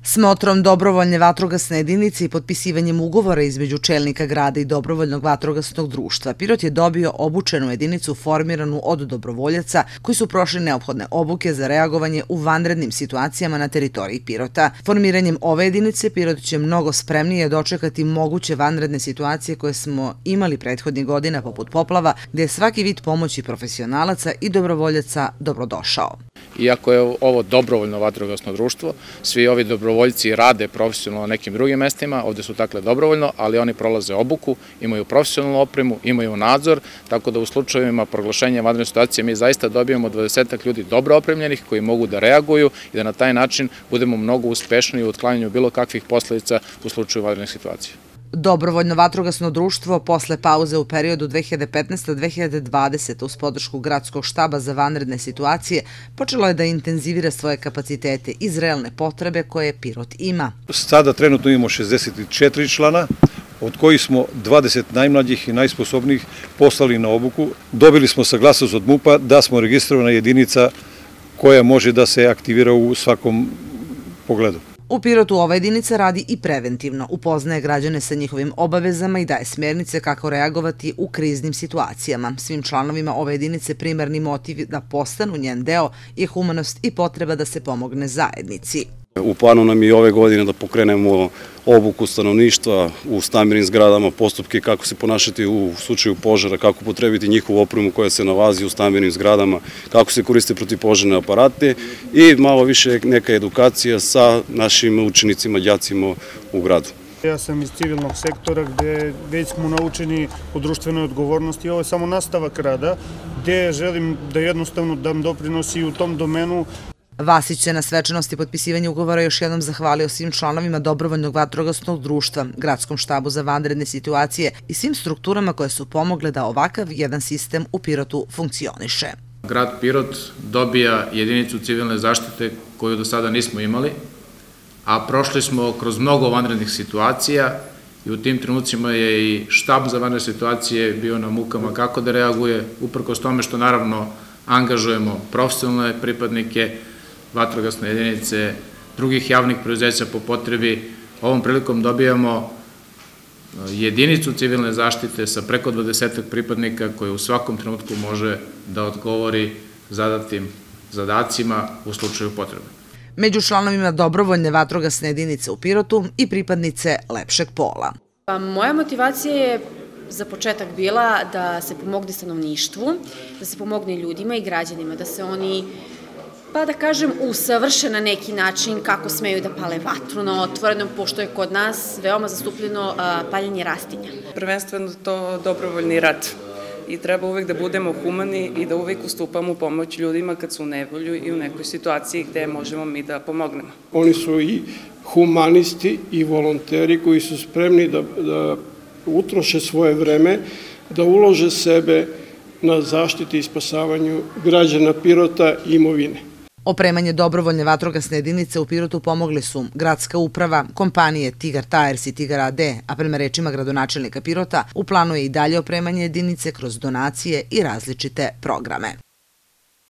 Smotrom dobrovoljne vatrogasne jedinice i potpisivanjem ugovora između čelnika grada i dobrovoljnog vatrogasnog društva, Pirot je dobio obučenu jedinicu formiranu od dobrovoljaca koji su prošli neophodne obuke za reagovanje u vanrednim situacijama na teritoriji Pirota. Formiranjem ove jedinice Pirot će mnogo spremnije dočekati moguće vanredne situacije koje smo imali prethodnih godina poput poplava, gde je svaki vid pomoći profesionalaca i dobrovoljaca dobrodošao. Iako je ovo dobrovoljno vatrogasno društvo, svi ovi dobrovoljci rade profesionalno na nekim drugim mestima, ovde su dakle dobrovoljno, ali oni prolaze obuku, imaju profesionalnu opremu, imaju nadzor, tako da u slučajevima proglašenja vanredne situacije mi zaista dobijamo 20 ljudi dobro opremljenih koji mogu da reaguju i da na taj način budemo mnogo uspešniji u otklanjanju bilo kakvih posledica u slučaju vanrednih situacija. Dobrovoljno vatrogasno društvo posle pauze u periodu 2015-2020 uz podršku Gradskog štaba za vanredne situacije počelo je da intenzivira svoje kapacitete iz realne potrebe koje Pirot ima. Sada trenutno imamo 64 člana, od kojih smo 20 najmlađih i najsposobnijih poslali na obuku. Dobili smo saglasnost od MUP-a da smo registrovana jedinica koja može da se aktivira u svakom pogledu. U Pirotu ova jedinica radi i preventivno, upoznaje građane sa njihovim obavezama i daje smjernice kako reagovati u kriznim situacijama. Svim članovima ove jedinice primarni motiv da postanu njen deo je humanost i potreba da se pomogne zajednici. U planu nam je ove godine da pokrenemo obuku stanovništva u stambenim zgradama, postupke kako se ponašati u slučaju požara, kako potrebiti njihovu opremu koja se nalazi u stambenim zgradama, kako se koriste protivpožarne aparate i malo više neka edukacija sa našim učenicima, đacima u gradu. Ja sam iz civilnog sektora gde već smo naučeni o društvenoj odgovornosti. Ovo je samo nastavak rada gde želim da jednostavno dam doprinos i u tom domenu. Vasić se na svečanosti potpisivanja ugovora još jednom zahvalio svim članovima dobrovoljnog vatrogasnog društva, Gradskom štabu za vanredne situacije i svim strukturama koje su pomogle da ovakav jedan sistem u Pirotu funkcioniše. Grad Pirot dobija jedinicu civilne zaštite koju do sada nismo imali, a prošli smo kroz mnogo vanrednih situacija i u tim trenucima je i štab za vanredne situacije bio na mukama kako da reaguje, uprkos tome što naravno angažujemo profesionalne pripadnike, vatrogasne jedinice, drugih javnih preduzeća po potrebi. Ovom prilikom dobijamo jedinicu civilne zaštite sa preko 20 pripadnika koja u svakom trenutku može da odgovori zadatim zadacima u slučaju potrebe. Među članovima dobrovoljne vatrogasne jedinice u Pirotu i pripadnice lepšeg pola. Moja motivacija je za početak bila da se pomogne stanovništvu, da se pomogne ljudima i građanima, da se oni, pa da kažem, usavrše na neki način kako smeju da pale vatru na otvorenom, pošto je kod nas veoma zastupljeno paljenje rastinja. Prvenstveno to dobrovoljni rad i treba uvek da budemo humani i da uvek ustupamo u pomoć ljudima kad su u nevolju i u nekoj situaciji gde možemo mi da pomognemo. Oni su i humanisti i volonteri koji su spremni da utroše svoje vreme, da ulože sebe na zaštiti i spasavanju građana Pirota i imovine. Opremanje dobrovoljne vatrogasne jedinice u Pirotu pomogli su Gradska uprava, kompanije Tigar Tires i Tigar AD, a prema rečima gradonačelnika Pirota, u planu je i dalje opremanje jedinice kroz donacije i različite programe.